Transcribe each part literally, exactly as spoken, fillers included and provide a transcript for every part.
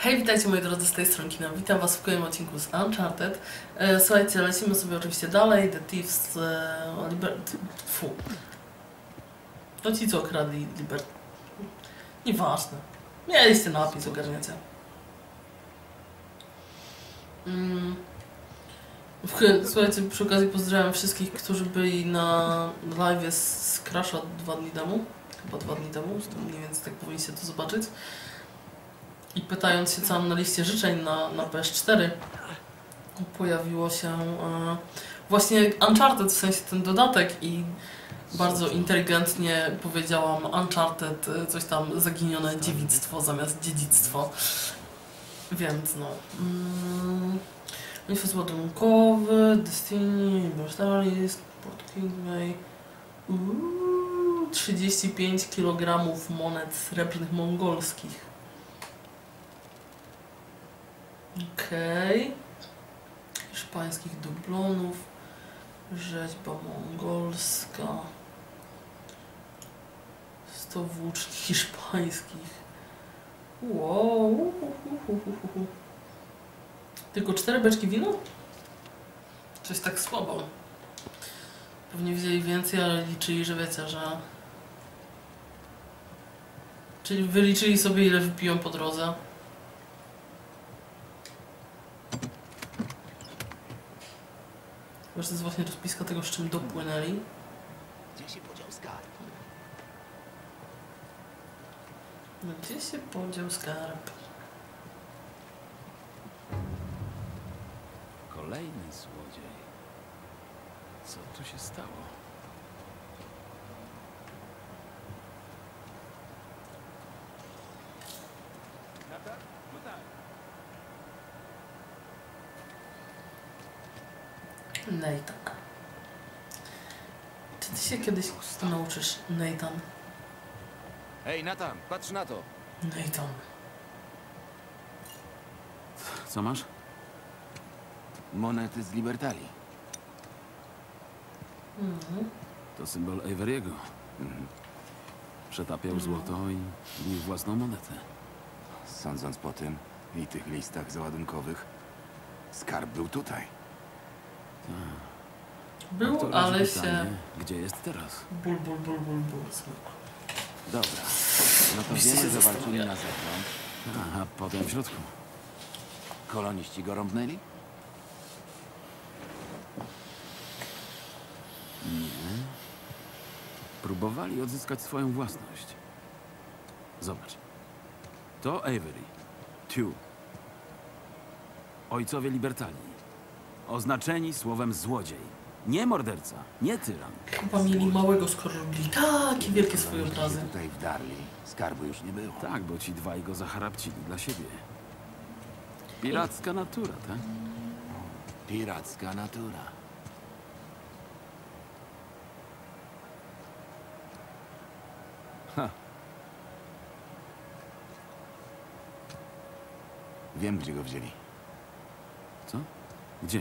Hej, witajcie moi drodzy, z tej strony Kina. Witam was w kolejnym odcinku z Uncharted. E, słuchajcie, lecimy sobie oczywiście dalej. The Thieves... E, liber... Fu. No ci co okradli Liber... Nieważne. Mieliście napis, ogarniacie. Mm. Słuchajcie, przy okazji pozdrawiam wszystkich, którzy byli na live z Crasha dwa dni temu. Chyba dwa dni temu, mniej więcej tak powinniście to zobaczyć. I pytając się, co mam na liście życzeń na, na P S cztery, pojawiło się e, właśnie Uncharted, w sensie ten dodatek, i bardzo inteligentnie powiedziałam Uncharted, coś tam zaginione dziewictwo zamiast dziedzictwo. Więc no. Mm, Manifest ładunkowy, Destiny, Mercenaries, Port Kingway. Uuu, trzydzieści pięć kilogramów monet srebrnych mongolskich. Okej. Okay. Hiszpańskich dublonów. Rzeźba mongolska. sto włóczni hiszpańskich. Wow. Tylko cztery beczki wina? Coś tak słabo. Pewnie wzięli więcej, ale liczyli, że wiecie, że... Czyli wyliczyli sobie, ile wypiją po drodze. Chyba, że to jest właśnie rozpiska tego, z czym dopłynęli. Gdzie się podział skarb? No, gdzie się podział skarb? Kolejny złodziej. Co tu się stało? Nathan. Czy ty się kiedyś nauczysz, Nathan? Hej, Nathan, patrz na to. Nathan. Co masz? Monety z Libertalii. Mhm. To symbol Avery'ego. Mhm. Przetapiał złoto i miał własną monetę. Sądząc po tym i tych listach załadunkowych, skarb był tutaj. Był, To leży ale pytanie, się... gdzie jest teraz? Ból, ból, ból, ból, ból. Dobra. No to Byście wiemy, się że walczyli zastanawiali. na zewnątrz. A, a potem w środku. Koloniści go rąbnęli? Nie. Próbowali odzyskać swoją własność. Zobacz. To Avery. Tew. Ojcowie Libertalii. Oznaczeni słowem złodziej. Nie morderca, nie tyran. Chyba mieli małego, skoro robili takie wielkie swoje Koloniści obrazy. się tutaj wdarli. Skarbu już nie było. Tak, bo ci dwaj go zacharapcili dla siebie. Piracka natura, tak? Piracka natura. Ha. Wiem, gdzie go wzięli. Co? Gdzie?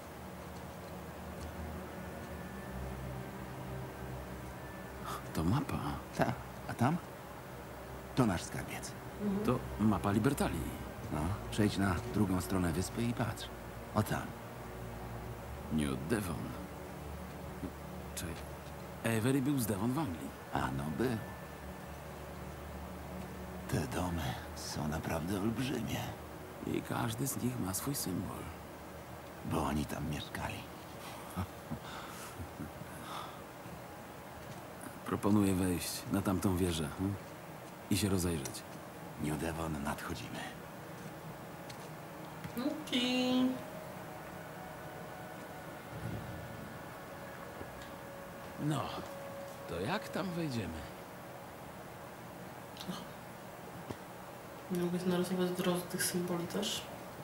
To mapa. Ta, a tam? To nasz skarbiec. To mapa Libertalii. No, przejdź na drugą stronę wyspy i patrz. O tam. Nie od Devon. Czekaj. Avery był z Devon w Anglii. A no by. Te domy są naprawdę olbrzymie, I każdy z nich ma swój symbol. bo oni tam mieszkali. Proponuję wejść na tamtą wieżę hm? i się rozejrzeć. New Devon nadchodzimy. Okej. No, to jak tam wejdziemy? Nie mogę się narysować drodze tych symboli też.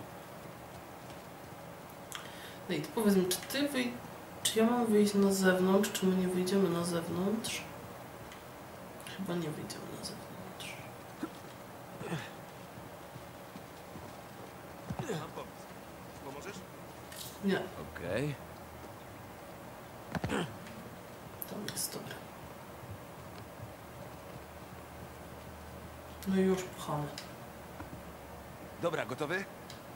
No i to powiedz mi, czy ty wyj... Czy ja mam wyjść na zewnątrz, czy my nie wyjdziemy na zewnątrz? Chyba nie wyjdziemy na zewnątrz. Pomożesz? Nie, Okej. tam jest, dobra. No i już pchamy. Dobra, gotowy?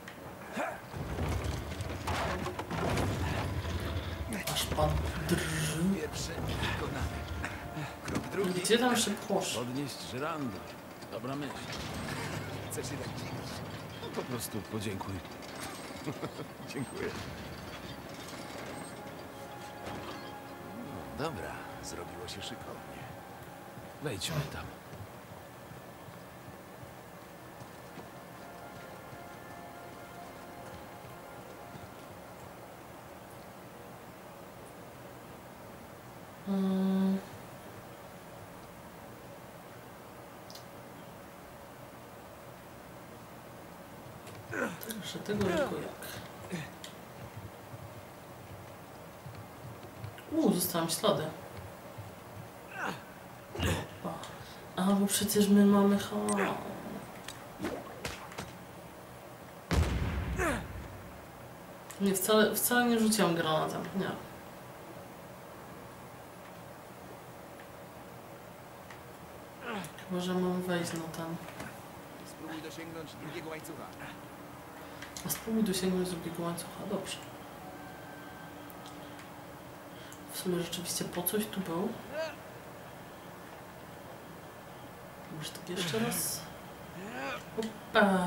Aż pan drży. Pierwszy wykonany. Krok drugi. Gdzie tam jeszcze poszło? Podnieść żyrandol. Dobra myśl. Chcesz jednak? Po prostu podziękuj. Dziękuję. No, dobra, zrobiło się szykownie. Wejdźmy tam. Hmm. Także tego jako jak. Uuu, zostałam ślady. Opa. A, bo przecież my mamy ha. Nie, wcale, wcale nie rzuciłam granatem, nie. Chyba, że mam wejść na ten. Spróbuj dosięgnąć drugiego łańcucha. A spróbuj dosięgnąć drugiego łańcucha, dobrze. W sumie rzeczywiście po coś tu był. Może tak jeszcze raz. Opa.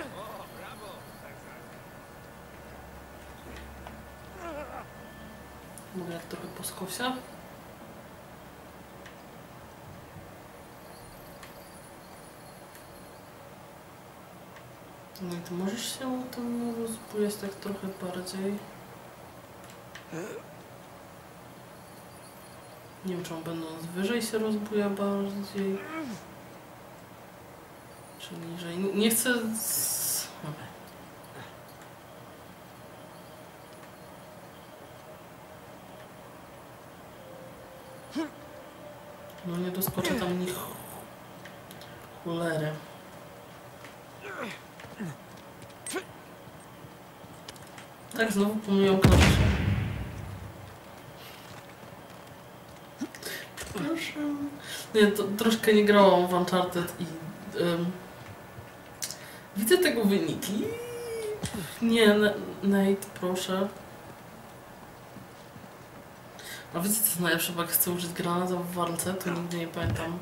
Mogę jak trochę po skosie. No i ty możesz się tam rozbujać tak trochę bardziej. Nie wiem, czy on będąc wyżej się rozbuja bardziej. Czy niżej. Nie, nie chcę... z- No nie doskoczę tam ni ch- cholery. Tak, znowu pomyliłam klawisze. Proszę. Nie, to troszkę nie grałam w Uncharted i um, widzę tego wyniki. Nie, N- Nate, proszę. A wiecie co jest najlepsze, bo jak chcę użyć granata w walce, to nigdy nie pamiętam,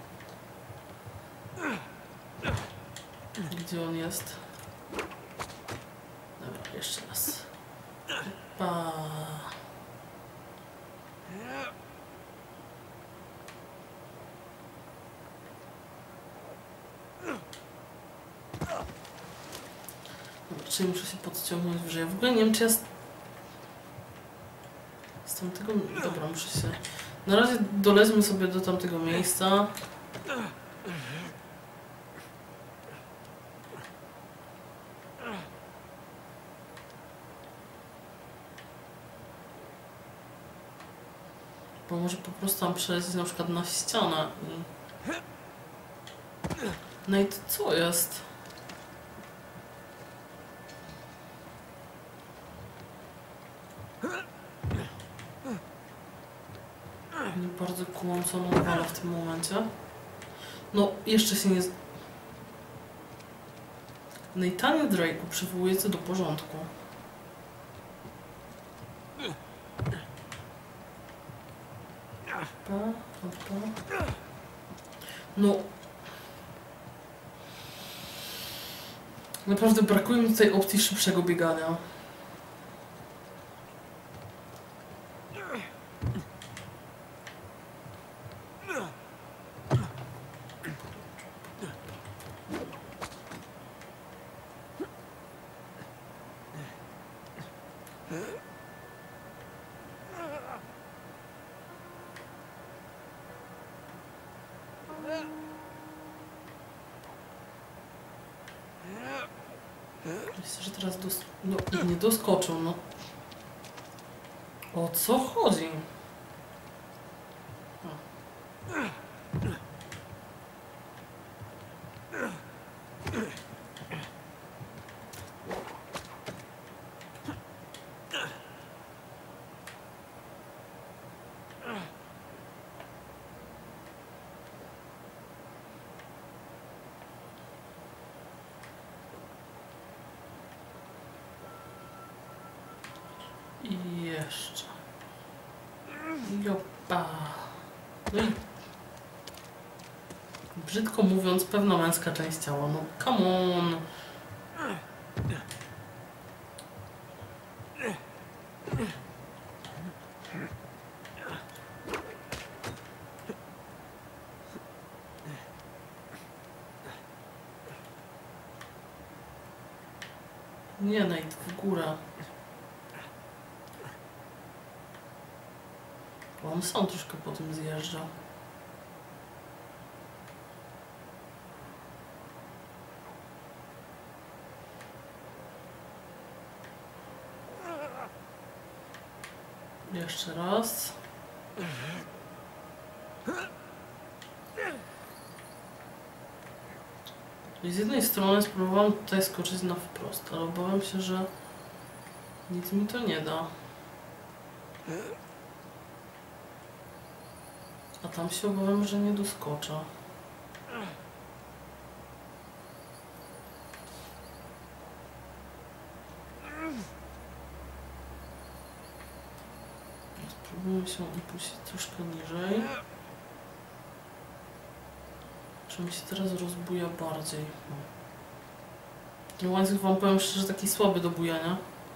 gdzie on jest. Dobra, jeszcze raz. Pa. Dobra, czyli muszę się podciągnąć wyżej. W ogóle nie wiem, czy ja z, z tamtego... Dobra, muszę się... Na razie doleźmy sobie do tamtego miejsca. Bo może po prostu tam przelecieć na przykład na ścianę i... No i to co jest? Nie bardzo kumam, co on odwala w tym momencie. No, jeszcze się nie... z- Nathanie Drake'u przywołuje co do porządku. Opa, opa. No... Naprawdę brakuje mi tutaj opcji szybszego biegania. Myślę, że teraz dos... No, nie doskoczył, no. O co chodzi? I jeszcze. Jopa. No i brzydko mówiąc, pewna męska część ciała. No come on. Nie, Nate, w górę. Bo on sam troszkę po tym zjeżdża. Jeszcze raz. I z jednej strony spróbowałam tutaj skoczyć na wprost, ale obawiam się, że nic mi to nie da. A tam się obawiam, że nie doskoczę. Spróbujmy się opuścić troszkę niżej. Czy mi się teraz rozbuja bardziej? No. Łańcuch wam powiem szczerze, taki słaby do bujania.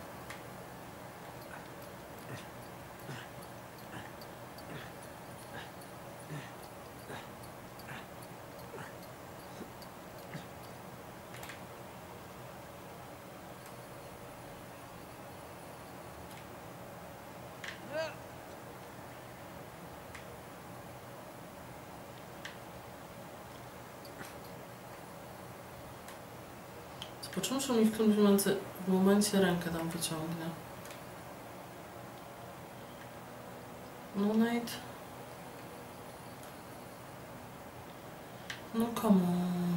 Począwszy mi w którymś momencie, w momencie rękę tam wyciągnie. No Nate. No come on.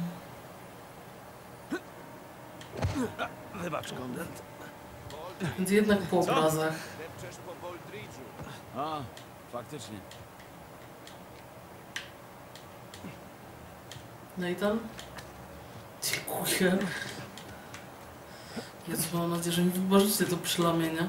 Wybacz, Konrad. Więc jednak po obrazach. A, faktycznie. Nathan? Dziękuję. Jezu, mam nadzieję, że mi wybaczycie to przylamienie.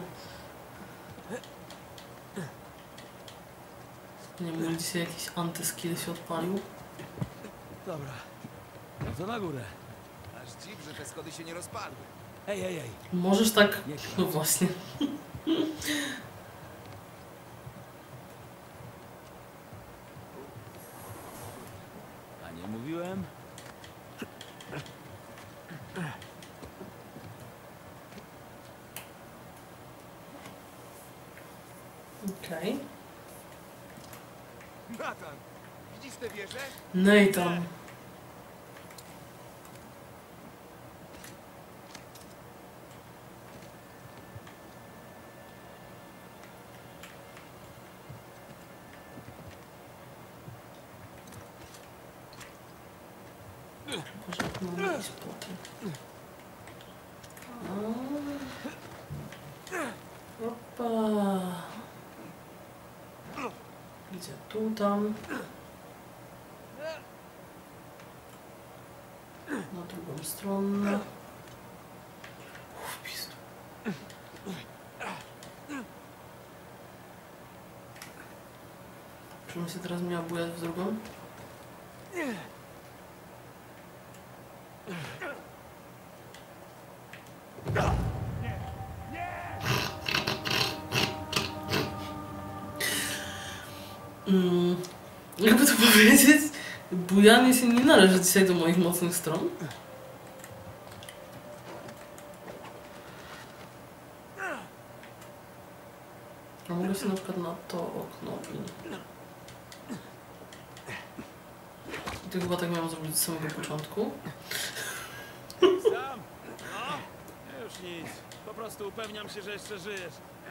Nie wiem, mój dzisiaj jakiś antyskill się odpalił. Dobra. No to na górę. Aż dziw, że te schody się nie rozpadły. Ej, ej, ej. Możesz tak... Nie No właśnie. A nie mówiłem? Okej. Okay. Nathan, widzisz tę wieżę? Nathan. Może mam iść po tym. Opa. Gdzie tu, tam. Na drugą stronę. Uff, pizdu. Czy mi się teraz miała bujać w drugą? Mm, jakby to powiedzieć, bujanie się nie należy dzisiaj do moich mocnych stron. A mogę się na przykład na to okno i... I to chyba tak miałam zrobić z samego początku. Sam? No, już nic. Po prostu upewniam się, że jeszcze żyjesz.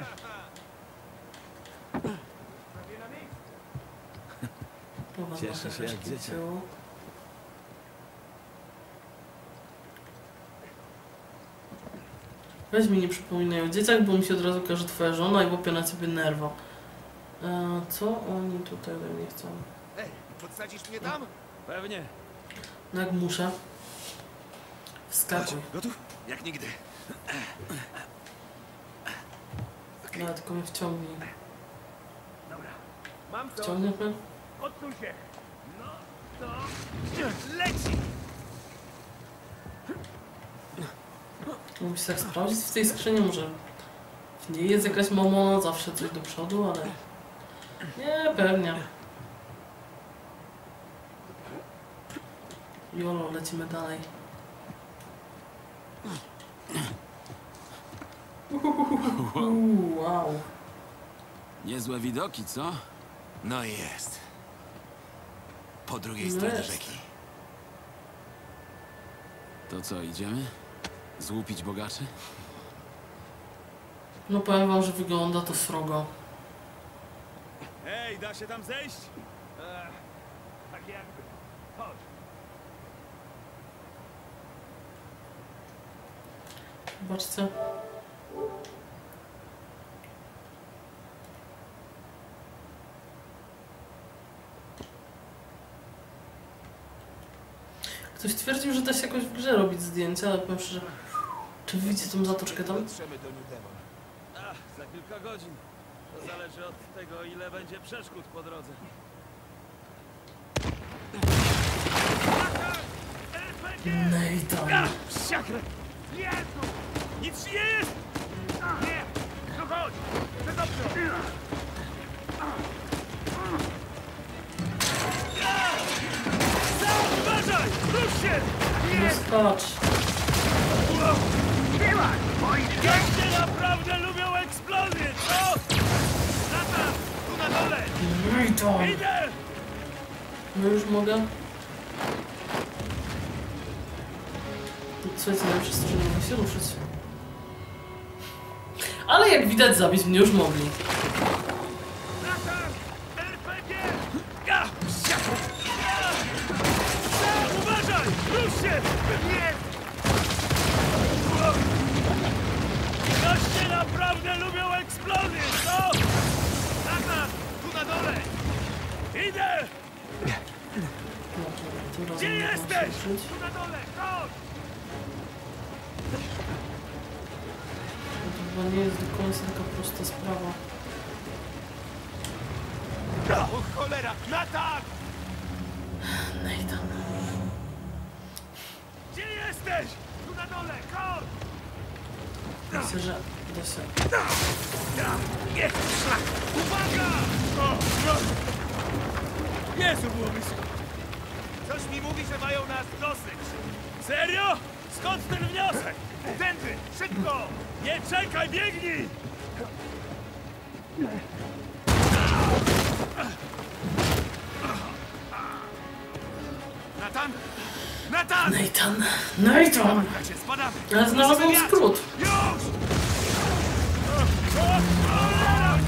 Cieszę się jak dziecię. Weź mi nie przypominaj o dzieciach, bo mi się od razu każe twoja żona i łapie na ciebie nerwa. E, co oni tutaj ode mnie chcą? Ej, podsadzisz mnie tam? Pewnie. No jak muszę. Wskakuj. Gotów? Jak nigdy. No, tylko mnie wciągnij. Dobra. Mam to. Wciągniesz mnie? Odsuń się. No, to... Leci! Mógłbyś tak sprawdzić w tej skrzyni, może w niej jest jakaś momona, zawsze coś do przodu, ale... Nie, pewnie. Jolo, lecimy dalej. Uuu, wow. Niezłe widoki, co? No i jest. Po drugiej No stronie jest. rzeki. To co, idziemy? Złupić bogaczy? No powiem wam, że wygląda to srogo. Ej, da się tam zejść? Ech, tak jakby. Chodź. Zobaczcie. Ktoś twierdził, że da się jakoś w grze robić zdjęcia, ale powiem szczerze, czy wy widzicie tą zatoczkę tam? Dotrzemy do New Devon. Ach, za kilka godzin. To zależy od tego, ile będzie przeszkód po drodze. Nathan. Siakrę! Jezu! Nic ci nie jest! Nie! No chodź! To dobrze! Sam, uważaj! Rusz się! No skacz. Goście naprawdę lubią eksplozje, co? Natan! Tu na dole! Nathan. Idę! No już mogę? Słuchajcie, najlepsze jest to, że nie mogę się ruszyć. Ale jak widać, zabić mnie już mogli. Natan! er pe gie! Ja! Siakrę! Ja! Sam, uważaj! Rusz się! Nie! Goście naprawdę lubią eksplozje, co? Natan! Tu na dole! Idę! Tym razem Gdzie nie mogę się jesteś? ruszyć. Tu na dole! Chodź! To chyba nie jest do końca taka prosta sprawa. O cholera! Natan! Nathan. Gdzie jesteś? Tu na dole! Chodź! Myślę, że da się. Nie! Szlak! Uwaga! O, no. Jezu, było blisko. Coś mi mówi, że mają nas dosyć. Serio? Skąd ten wniosek? Tędy! Szybko! Nie czekaj, biegnij! Natan! Natan! Nathan. Nathan! Bracie, spadamy! Ale znalazłem Wiatr! skrót. Już! O, o, cholera!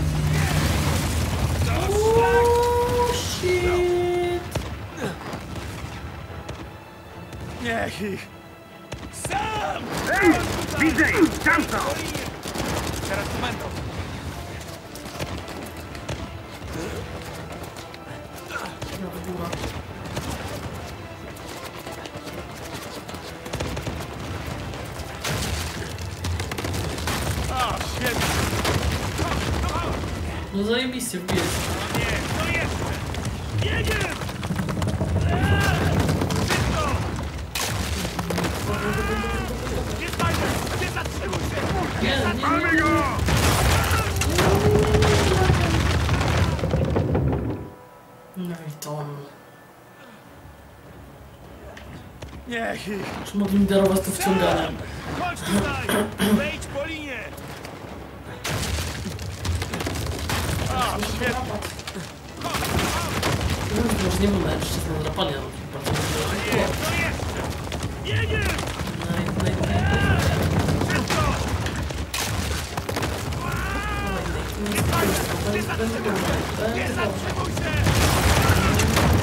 Oh, shit. Niech ich! Sam! Widzę ich! Tam są! Teraz tu będą. No, góra. O, świetnie! No zajebiście, wbijesz. Nie, to jeszcze! Biegiem! Szybko! Nie znajdę! Nie zatrzymuj się! Nie, nie, nie. go! Nathan. Niech ich! Czy mogli mi darować to wciąganie? Chodź tutaj! Wejdź po linie! O, świetnie. No, może nie był mężczyzn na drapanie, no bardzo Nie, dobrze. to jeszcze! Biegiem! Naj, naj, naj, Szybko! Będzie dobrze, będzie dobrze, Nie będzie dobrze. zatrzymuj się!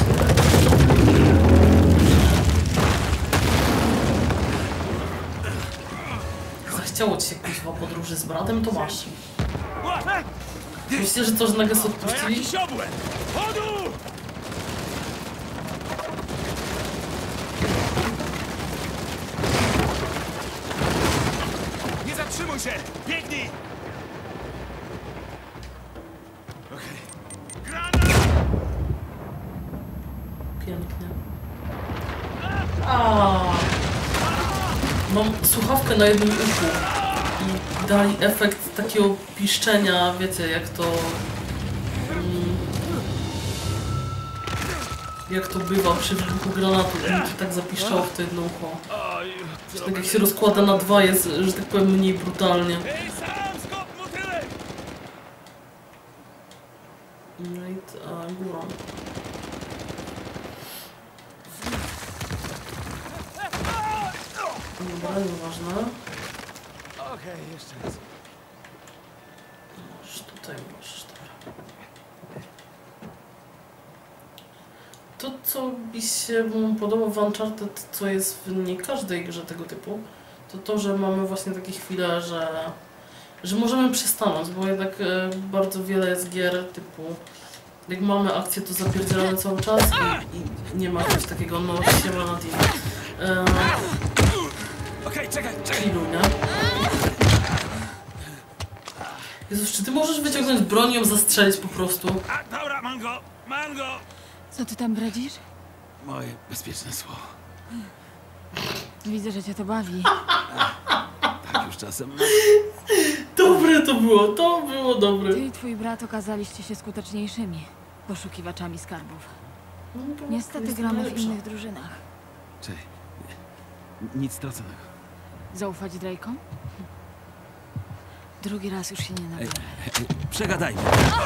Zachciało ci się kuźwa podróży z bratem, to masz. Łapę! Myślę, że to, że nagle sobie To odpuścili? jakiś obłęd! Chodu! Nie zatrzymuj się! Biegnij! mam słuchawkę na jednym uchu i dali efekt takiego piszczenia, wiecie, jak to... Mm, jak to bywa przy wybuchu granatu. I mi to tak zapiszczało w to jedno ucho. Że tak jak się rozkłada na dwa jest, że tak powiem, mniej brutalnie. Ej, sam, skop motylek! Right, a góra. Dobra, nieważne. Okej, jeszcze raz. Możesz tutaj, możesz, dobra. To, co mi się podoba w Uncharted, co jest w nie każdej grze tego typu, to to, że mamy właśnie takie chwile, że, że możemy przystanąć, bo jednak e, bardzo wiele jest gier typu, jak mamy akcję, to zapierdzielamy cały czas i, i nie ma czegoś takiego, no siema na team. E, Okej, czekaj, czekaj. Chillu, nie? Jezus, czy ty możesz wyciągnąć broń i ją zastrzelić po prostu? A, dobra, mam go, mam go! Co ty tam bredzisz? Moje bezpieczne słowo. Widzę, że cię to bawi. Tak już czasem. Dobre to było, to było dobre. Ty i twój brat okazaliście się skuteczniejszymi poszukiwaczami skarbów. No, to Niestety jest gramy w najlepsza. innych drużynach. Cześć. Nic straconego. Zaufać Drake'om? Drugi raz już się nie nadaje. Przegadajmy.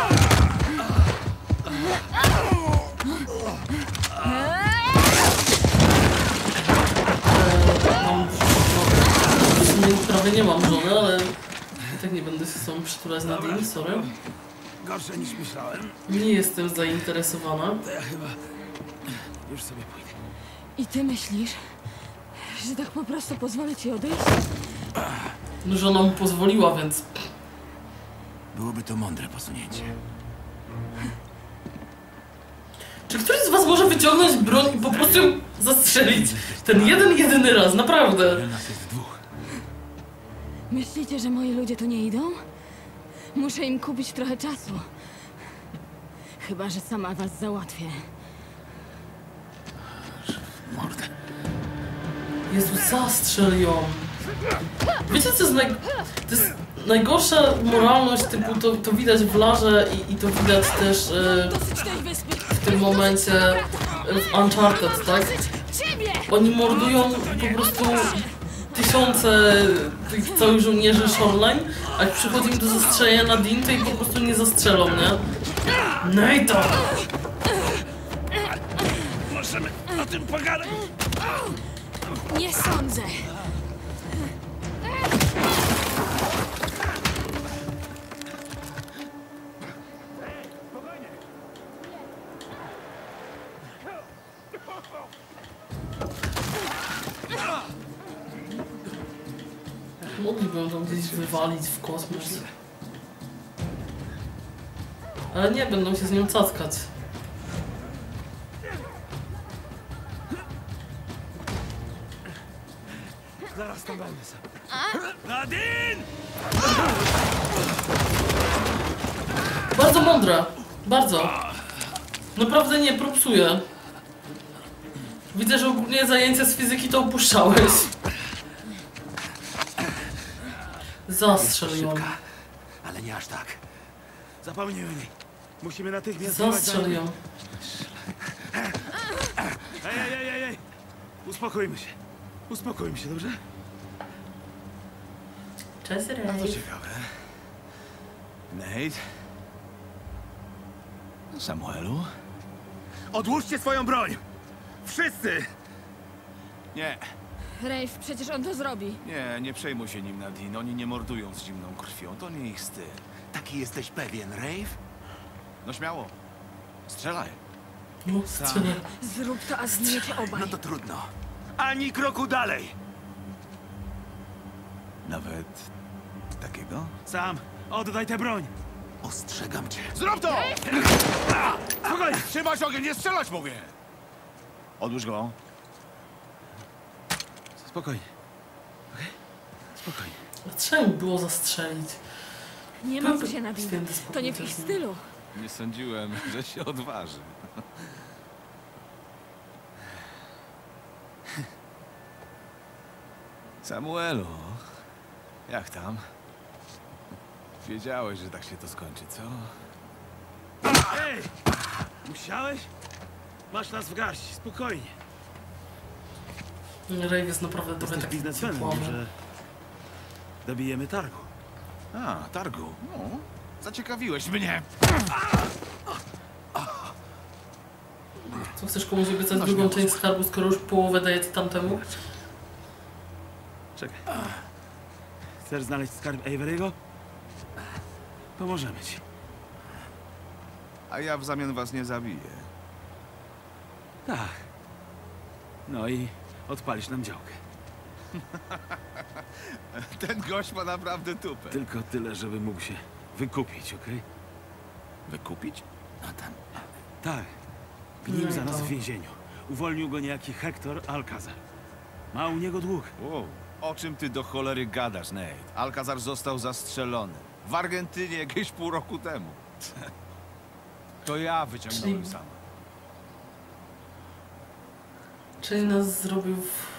Mam w sumie prawie nie mam żony, ale i tak nie będę się z sobą przytulać na dzień, sorry. Gorsze niż myślałem. Nie jestem zainteresowana. To ja chyba już sobie pójdę. I ty myślisz, że tak po prostu pozwolę ci odejść? No, żona mu pozwoliła, więc... Byłoby to mądre posunięcie. Czy któryś z was może wyciągnąć broń i po prostu ją zastrzelić? Ten jeden, jedyny raz, naprawdę. Nas jest dwóch. Myślicie, że moi ludzie tu nie idą? Muszę im kupić trochę czasu. Chyba że sama was załatwię. Mordę. Jezu, zastrzel ją. Wiecie, co jest, naj... to jest najgorsza moralność, typu to, to widać w Larze i, i to widać też e, Dosyć tej wyspy! w tym momencie e, w Uncharted, tak? Ciebie! Oni mordują po prostu tysiące tych całych żołnierzy Shoreline, a jak przychodzi im do zastrzelenia na Dean, to ich po prostu nie zastrzelą, nie? Nathan! Możemy o tym pogadać. Nie sądzę! Mogliby ją tam gdzieś wywalić w kosmos. Ale nie, będą się z nią cackać. Zaraz tam będę sam. Nadine! Bardzo mądre. Bardzo. Naprawdę nie propsuję. Widzę, że ogólnie zajęcia z fizyki to opuszczałeś. Zastrzel ją. Szybka, ale nie aż tak. Zapomnij o niej. Musimy natychmiast... Zastrzel ją. Ej, ej, ej, ej, ej! Uspokójmy się. Uspokójmy się, dobrze? Cześć, To Ray. ciekawe. Nate? Samuelu? Odłóżcie swoją broń! Wszyscy! Nie, Rafe, przecież on to zrobi. nie, nie przejmuj się nim, Nadine. Oni nie mordują z zimną krwią, to nie ich styl. Taki jesteś pewien, Rafe? No śmiało. Strzelaj. No, strzelaj. Zrób to, a zgniecie obaj. No to trudno. Ani kroku dalej! Nawet takiego? Sam, oddaj tę broń! Ostrzegam cię. Zrób to! Spokojnie! Trzymać ogień, nie strzelać, mówię! Odłóż go. Spokojnie. Okej? Spokojnie. A trzeba im było zastrzelić. Nie ma co się nabić. Święty spokój To nie w też ich nie. stylu. Nie sądziłem, że się odważy. Samuelu, jak tam? Wiedziałeś, że tak się to skończy, co? Ej! Musiałeś? Masz nas w garści, spokojnie. Rave jest naprawdę trochę Jesteś taki biznesmenem, ciepławy. może dobijemy targu. A, targu. No, zaciekawiłeś mnie. Co, chcesz komuś obiecać No, drugą śmiało. część skarbu, skoro już połowę dajecie tamtemu? Czekaj. Chcesz znaleźć skarb Avery'ego? Pomożemy ci. A ja w zamian was nie zabiję. Tak. No i odpalisz nam działkę. Ten gość ma naprawdę tupę. Tylko tyle, żeby mógł się wykupić, okej? Wykupić? Nathan, Tak. Gnił No i za nas to. w więzieniu. Uwolnił go niejaki Hector Alcazar. Ma u niego dług. Wow. O czym ty do cholery gadasz, Nate? Alcazar został zastrzelony. W Argentynie jakieś pół roku temu. To ja wyciągnąłem Czyli- sama. Czyli nas zrobił w...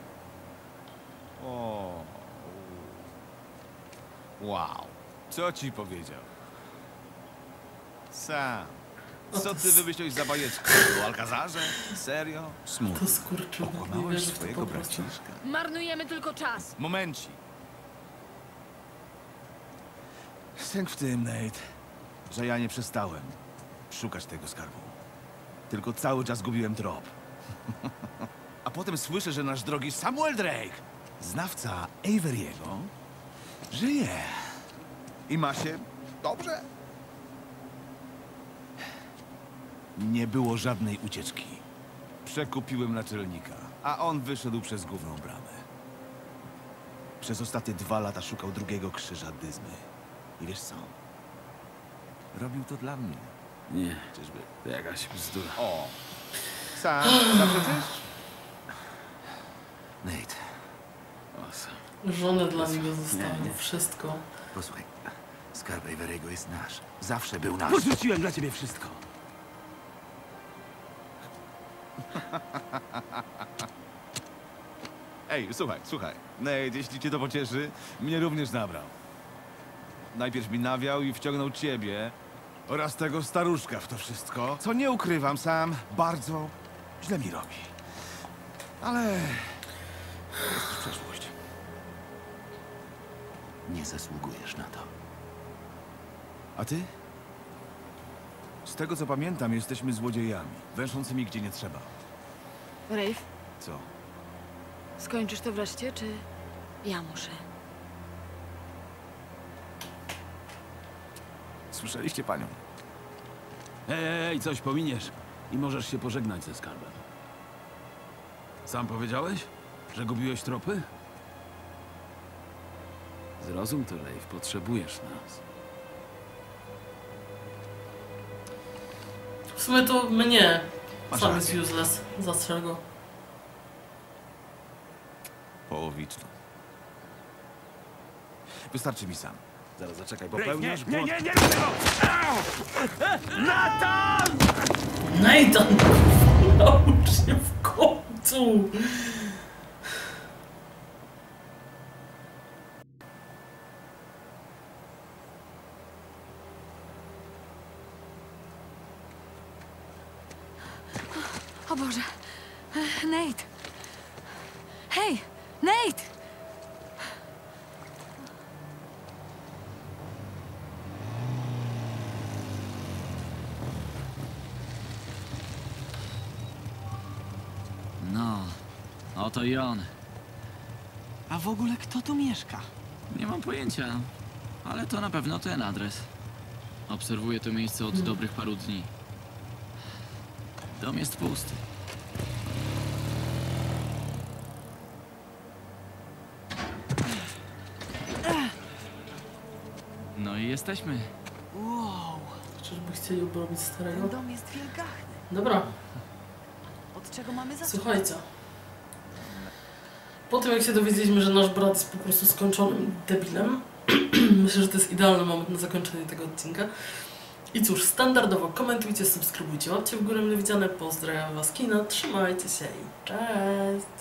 O. Wow. Co ci powiedział? Sam. O, Co to ty s- wymyśliłeś za bajeczkę? O Alcazarze? Serio? Smutno. To skurczył. Nie Okłamałeś wierzę w to swojego po prostu. braciszka. Marnujemy tylko czas. Momenci. Sęk w tym, Nate, że ja nie przestałem szukać tego skarbu. Tylko cały czas gubiłem trop. A potem słyszę, że nasz drogi Samuel Drake, znawca Avery'ego, żyje. I ma się dobrze. Nie było żadnej ucieczki. Przekupiłem naczelnika, a on wyszedł przez główną bramę. Przez ostatnie dwa lata szukał drugiego krzyża Dyzmy. I wiesz co? Robił to dla mnie. Nie, Czyżby? to jakaś bzdura. O! Sam zaprzeczysz? Nate, O, sam. Żonę dla niego zostawił, Nie, nie. wszystko. posłuchaj. Skarb Avery'ego jest nasz. Zawsze był nasz. Porzuciłem dla ciebie wszystko. Ej, słuchaj, słuchaj. Nate, jeśli cię to pocieszy, mnie również nabrał. Najpierw mi nawiał i wciągnął ciebie oraz tego staruszka w to wszystko, co nie ukrywam sam, bardzo źle mi robi. Ale to jest już przeszłość. Nie zasługujesz na to. A ty? Z tego co pamiętam, jesteśmy złodziejami, węszącymi gdzie nie trzeba. Rafe, Co? skończysz to wreszcie, czy ja muszę? Słyszeliście panią? Ej, ej, ej, coś pominiesz i możesz się pożegnać ze skarbem. Sam powiedziałeś, że gubiłeś tropy? Zrozum to, Rafe, potrzebujesz nas. W sumie to mnie. Masz Sam jest rację. useless. Zastrzel go. Połowiczną. Wystarczy mi sam. Zaraz zaczekaj, Rafe, nie, popełniasz nie, błąd. nie, nie, rób tego! Au! Nathan! Nathan! Naucz się w końcu! O Boże. E, Nate. Hej, Nate! No, oto i on. A w ogóle kto tu mieszka? Nie mam pojęcia, ale to na pewno ten adres. Obserwuję to miejsce od dobrych paru dni. Dom jest pusty. No i jesteśmy. Wow, Czyżby chcieli obrobić starego? ten dom jest wielgachny. Dobra, Od czego mamy zacząć? słuchajcie. Po tym jak się dowiedzieliśmy, że nasz brat jest po prostu skończonym debilem, myślę, że to jest idealny moment na zakończenie tego odcinka. I cóż, standardowo komentujcie, subskrybujcie, łapcie w górę mile widziane, pozdrawiam was kina, trzymajcie się i cześć!